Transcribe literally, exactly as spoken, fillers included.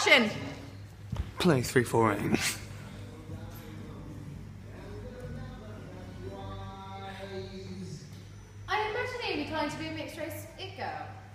Action! Play three four eight. I imagine you're inclined to be a mixed race it girl.